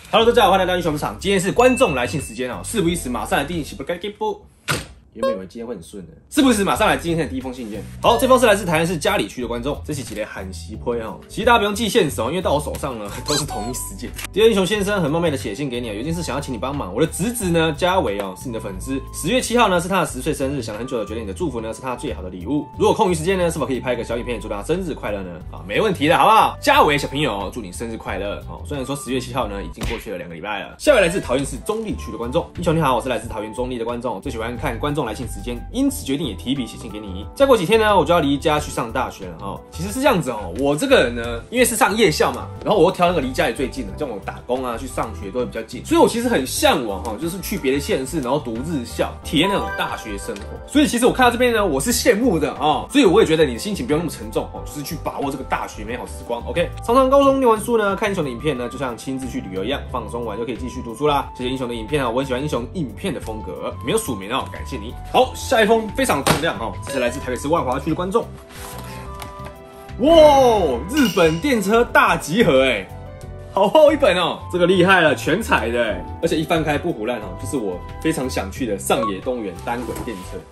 Hello， 大家好，欢迎来到英雄场。今天是观众来信时间哦，事不宜迟，马上来第一期不该给不。原本以为今天会很顺的，事不宜迟，马上来今天的第一封信件。好，这封是来自台南市嘉里区的观众，这是几类罕席推哦。其实大家不用记现实哦，因为到我手上呢都是同一时间。第二英雄先生很冒昧的写信给你啊，有一件事想要请你帮忙。我的侄子呢嘉伟哦是你的粉丝，10月7号呢是他的10岁生日，想了很久的，觉得你的祝福呢是他最好的礼物。如果空余时间呢，是否可以拍个小影片祝他生日快乐呢？啊，没问题的，好不好？嘉伟小朋友，祝你生日快乐哦！虽然说10月7号呢已经过去了2个礼拜了。下位来自桃园市中坜区的观众，英雄你好，我是来自桃园中坜的观众，最喜欢看观众来信时间。因此决定也提笔写信给你。再过几天呢，我就要离家去上大学了哦。其实是这样子哦，我这个人呢，因为是上夜校嘛，然后我又挑那个离家里最近的，像我打工啊、去上学都会比较近，所以我其实很向往哈，就是去别的县市，然后读日校，体验那种大学生活。所以其实我看到这边呢，我是羡慕的哦。所以我也觉得你的心情不用那么沉重哦，就是去把握这个大学美好时光。OK， 常常高中念完书呢，看英雄的影片呢，就像亲自去旅游一样，放松完就可以继续读书啦。谢谢英雄的影片啊，我很喜欢英雄影片的风格，没有署名哦，感谢你。好，下一封非常重量哦，这是来自台北市万华区的观众。哇，日本电车大集合哎，好厚一本哦，这个厉害了，全彩的哎，而且一翻开不唬烂哦，就是我非常想去的上野动物园单轨电车。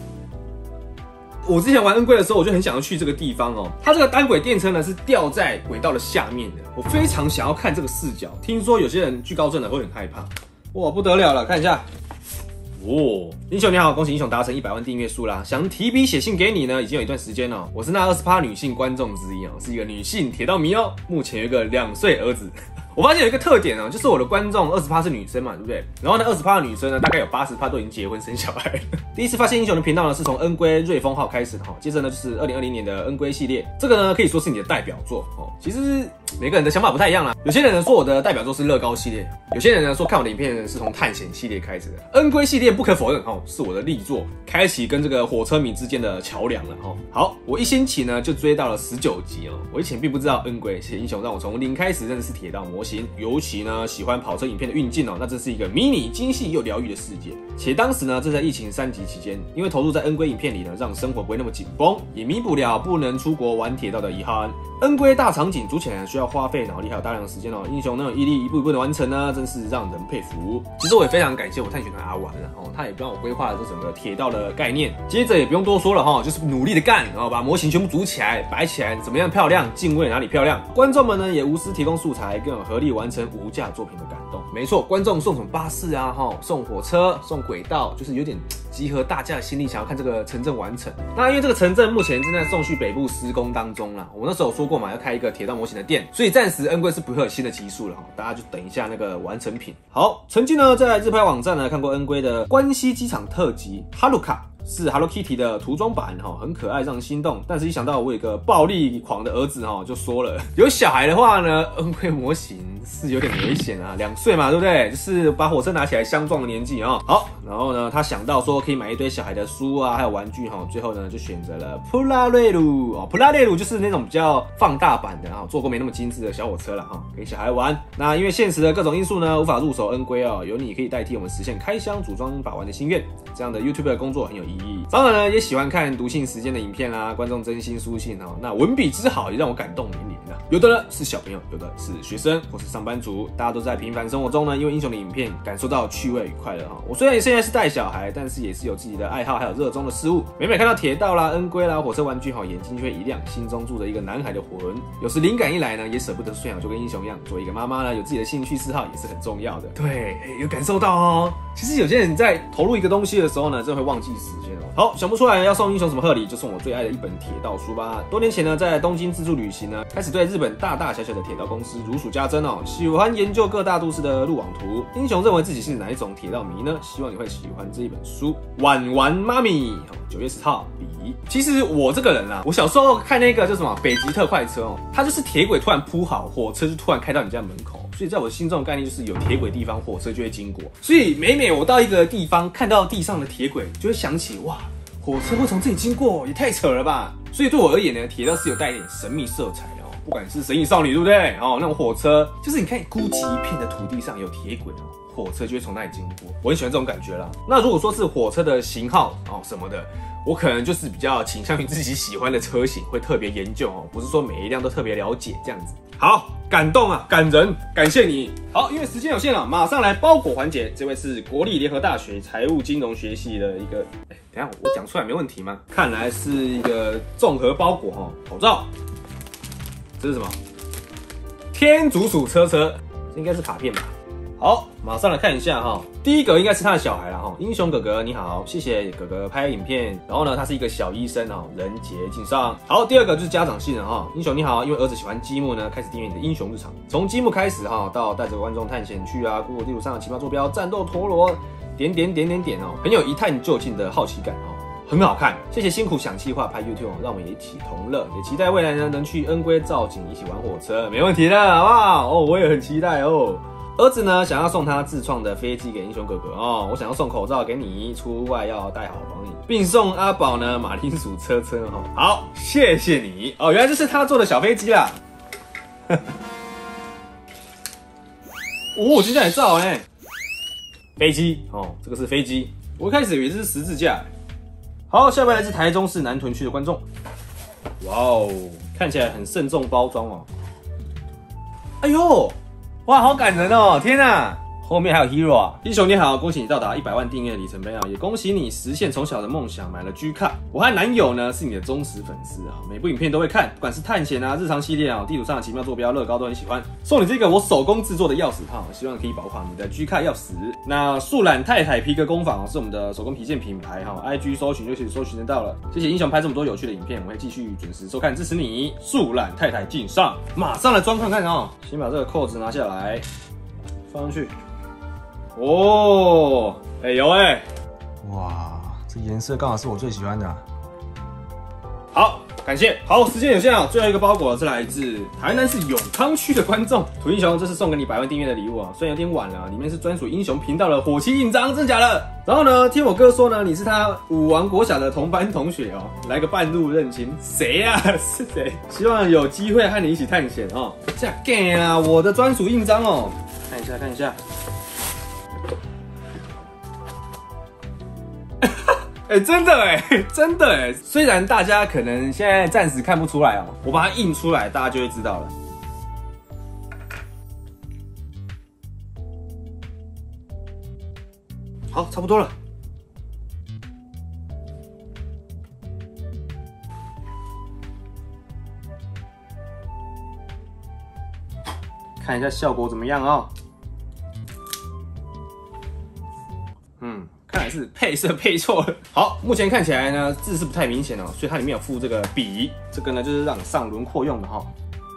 我之前玩恩龟的时候，我就很想要去这个地方哦。它这个单轨电车呢是吊在轨道的下面的，我非常想要看这个视角。听说有些人惧高症的会很害怕，哇，不得了了，看一下。哦，英雄你好，恭喜英雄达成100万订阅数啦！想提笔写信给你呢，已经有一段时间了。我是那20%女性观众之一哦，是一个女性铁道迷哦。目前有一个2岁儿子。我发现有一个特点哦，就是我的观众20%是女生嘛，对不对？然后那20%的女生呢，大概有80%都已经结婚生小孩了。第一次发现英雄的频道呢，是从恩龟瑞丰号开始的哈，接着呢就是2020年的恩龟系列，这个呢可以说是你的代表作哦。其实每个人的想法不太一样啦，有些人呢说我的代表作是乐高系列，有些人呢说看我的影片是从探险系列开始的。恩龟系列不可否认哦，是我的力作，开启跟这个火车迷之间的桥梁了哦。好，我一星期呢就追到了19集哦。我以前并不知道恩龟，谢谢英雄让我从零开始认识铁道模型，尤其呢喜欢跑车影片的运镜哦，那这是一个迷你精细又疗愈的世界。且当时呢正在疫情3级期间，因为投入在恩龟影片里呢，让生活不会那么紧绷，也弥补了不能出国玩铁道的遗憾。恩龟大场景组起来需要花费脑力还有大量的时间哦，英雄那种毅力一步一步的完成呢，真是让人佩服。其实我也非常感谢我探险团阿玩哦，他也帮我规划了这整个铁道的概念。接着也不用多说了哈，就是努力的干，然后把模型全部组起来、摆起来，怎么样漂亮，敬畏哪里漂亮。观众们呢也无私提供素材，更有合力完成无价作品的感动。没错，观众送什么巴士啊，送火车、送轨道，就是有点集合大家的心力，想要看这个城镇完成。那因为这个城镇目前正在送去北部施工当中啦，我那时候有说过嘛，要开一个铁道模型的店，所以暂时恩龟是不会有新的集数了哈，大家就等一下那个完成品。好，曾经呢在日拍网站呢看过恩龟的关西机场特辑哈鲁卡。是 Hello Kitty 的涂装版哈，很可爱，让人心动。但是一想到我有一个暴力狂的儿子哈，就说了，有小孩的话呢，恩龟模型是有点危险啊，2岁嘛，对不对？就是把火车拿起来相撞的年纪啊。好，然后呢，他想到说可以买一堆小孩的书啊，还有玩具哈，最后呢就选择了普拉瑞鲁哦，普拉瑞鲁就是那种比较放大版的啊，做工没那么精致的小火车了哈，给小孩玩。那因为现实的各种因素呢，无法入手恩龟哦，有你可以代替我们实现开箱组装把玩的心愿，这样的 YouTube 的工作很有意义。当然呢，也喜欢看读信时间的影片啦，观众真心书信哦，那文笔之好也让我感动连连啊。有的呢是小朋友，有的是学生或是上班族，大家都在平凡生活中呢，因为英雄的影片感受到趣味与快乐哈。我虽然现在是带小孩，但是也是有自己的爱好还有热衷的事物。每每看到铁道啦、恩龟啦、火车玩具哈，眼睛就会一亮，心中住着一个男孩的魂。有时灵感一来呢，也舍不得睡啊，就跟英雄一样，作为一个妈妈呢，有自己的兴趣嗜好也是很重要的。对，有感受到哦。其实有些人在投入一个东西的时候呢，真的会忘记时间哦。好，想不出来要送英雄什么贺礼，就送我最爱的一本铁道书吧。多年前呢，在东京自助旅行呢，开始对日本大大小小的铁道公司如数家珍哦。喜欢研究各大都市的路网图。英雄认为自己是哪一种铁道迷呢？希望你会喜欢这一本书。晚玩妈咪，9月10号笔。其实我这个人啦，我小时候看那个叫什么北极特快车哦，它就是铁轨突然铺好，火车就突然开到你家门口。所以在我心中的概念就是有铁轨地方，火车就会经过。所以每每我到一个地方看到地上的铁轨，就会想起哇，火车会从这里经过，也太扯了吧！所以对我而言呢，铁道是有带一点神秘色彩的哦。 不管是神隐少女，对不对？哦，那种火车，就是你看孤寂一片的土地上有铁轨哦，火车就会从那里经过，我很喜欢这种感觉啦。那如果说是火车的型号哦什么的，我可能就是比较倾向于自己喜欢的车型，会特别研究哦，不是说每一辆都特别了解这样子。好，感动啊，感人，感谢你。好，因为时间有限了，马上来包裹环节。这位是国立联合大学财务金融学系的一个，等一下我讲出来没问题吗？看来是一个综合包裹哈，口罩。这是什么？天竺鼠车车，这应该是卡片吧？好，马上来看一下哈。第一个应该是他的小孩啦哈，英雄哥哥你好，谢谢哥哥拍影片。然后呢，他是一个小医生哦，人杰敬上。好，第二个就是家长信了哈，英雄你好，因为儿子喜欢积木呢，开始订阅你的英雄日常，从积木开始哈，到带着观众探险去啊，孤独地图上的奇妙坐标，战斗陀螺，点哦，很有一探究竟的好奇感哦。很好看，谢谢辛苦想企划拍 YouTube， 让我们也一起同乐，也期待未来呢能去恩归造景，一起玩火车，没问题的，好不好？哦，我也很期待哦。儿子呢想要送他自创的飞机给英雄哥哥哦，我想要送口罩给你，出外要戴好防疫，并送阿宝呢马铃薯车车哦。好，谢谢你哦，原来这是他做的小飞机啦。哦，今天还照哎，飞机哦，这个是飞机，我一开始以为这是十字架。好，下面来自台中市南屯区的观众。哇哦，看起来很慎重包装哦。哎呦，哇，好感人哦！天哪，后面还有 Hero 啊！英雄你好，恭喜你到达100万订阅里程碑啊！也恭喜你实现从小的梦想，买了 G 卡。我和男友呢是你的忠实粉丝啊，每部影片都会看，不管是探险啊、日常系列啊、地图上的奇妙坐标、乐高都很喜欢。送你这个我手工制作的钥匙套，希望可以保管你的 G 卡钥匙。那树懒太太皮革工坊是我们的手工皮件品牌哈 ，IG 搜寻就可以搜寻得到了。谢谢英雄拍这么多有趣的影片，我会继续准时收看支持你。树懒太太敬上，马上来装看看哦。先把这个扣子拿下来，放上去。哦，有哇，这颜色刚好是我最喜欢的啊。好，感谢。好，时间有限啊，最后一个包裹是来自台南市永康区的观众土英雄，这是送给你100万订阅的礼物啊，虽然有点晚了，里面是专属英雄频道的火漆印章，真的假的？然后呢，听我哥说呢，你是他武王国小的同班同学哦，来个半路认亲，谁呀？是谁？希望有机会和你一起探险哦。这样 gay 啊，我的专属印章哦，看一下。真的虽然大家可能现在暂时看不出来哦，我把它印出来，大家就会知道了。好，差不多了。看一下效果怎么样哦。看来是配色配错了。好，目前看起来呢字是不太明显哦，所以它里面有附这个笔，这个呢就是让你上轮廓用的哈。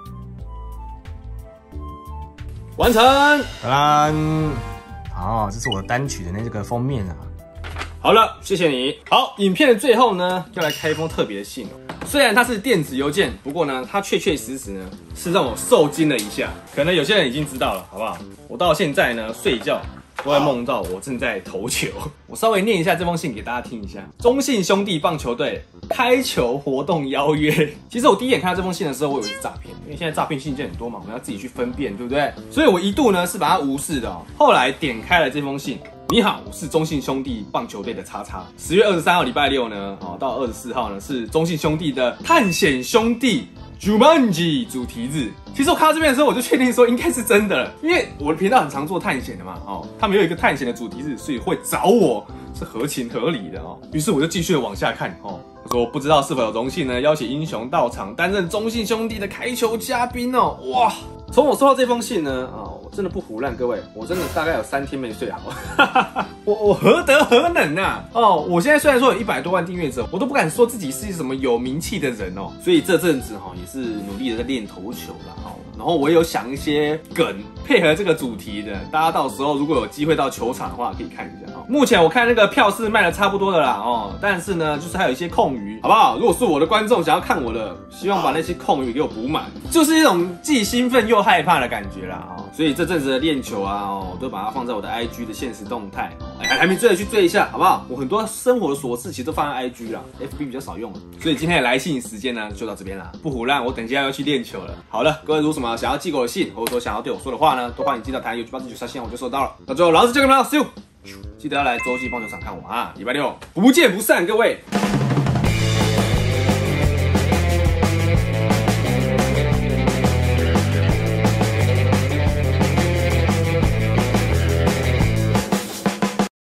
完成，当然，好，这是我的单曲的那个封面啊。好了，谢谢你。好，影片的最后呢，要来开一封特别的信哦。虽然它是电子邮件，不过呢，它确实呢是让我受惊了一下。可能有些人已经知道了，好不好？我到现在呢睡觉都会梦到我正在投球。我稍微念一下这封信给大家听一下。中信兄弟棒球队开球活动邀约。其实我第一眼看到这封信的时候，我以为是诈骗，因为现在诈骗信件很多嘛，我们要自己去分辨，对不对？所以我一度呢是把它无视的哦。后来点开了这封信。你好，我是中信兄弟棒球队的叉叉。10月23号礼拜六呢，到24号呢是中信兄弟的探险兄弟 Jumanji 主题日。其实我看到这边的时候，我就确定说应该是真的了，因为我的频道很常做探险的嘛，他们有一个探险的主题日，所以会找我是合情合理的哦。于是我就继续往下看哦。他说不知道是否有荣幸呢邀请英雄到场担任中信兄弟的开球嘉宾哦。哇！从我收到这封信呢，我真的不胡乱，各位，我真的大概有3天没睡好，我何德何能啊？我现在虽然说有100多万订阅者，我都不敢说自己是什么有名气的人哦，所以这阵子也是努力的在练投球啦然后我有想一些梗配合这个主题的，大家到时候如果有机会到球场的话，可以看一下目前我看那个票是卖的差不多的啦但是呢，就是还有一些空余，好不好？如果是我的观众想要看我的，希望把那些空余给我补满，就是一种既兴奋又害怕的感觉啦所以这阵子的练球啊，我都把它放在我的 IG 的现实动态，还没追的去追一下，好不好？我很多生活的琐事其实都放在 IG 啦 ，FB 比较少用，所以今天的来信时间呢就到这边啦，不唬烂，我等一下要去练球了。好了，各位如果什么想要寄给我的信，或者说想要对我说的话呢，都欢迎寄到台YouTube 849信，我就收到了。那最后，老子这个呢，See you，记得要来洲际棒球场看我啊，礼拜六不见不散，各位。